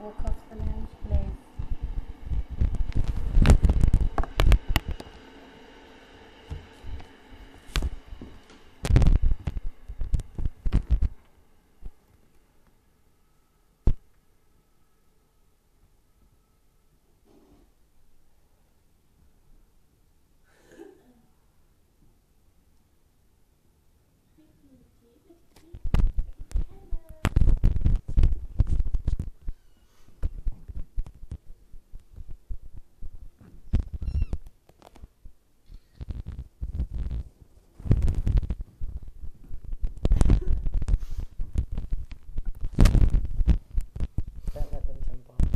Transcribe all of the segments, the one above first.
walk off the lounge, please. Don't let them jump off.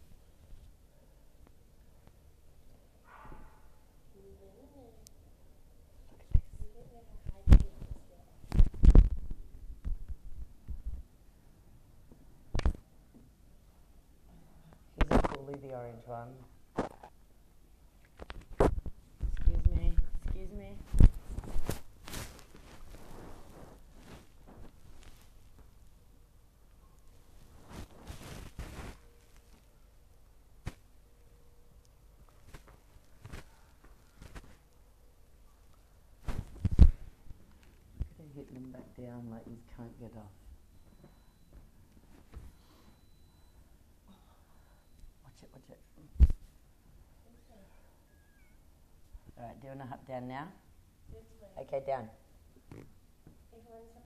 He's a bully, the orange one. Excuse me, excuse me. Hitting him back down like he can't get off. Watch it, watch it. Alright, do you want to hop down now? Okay, down.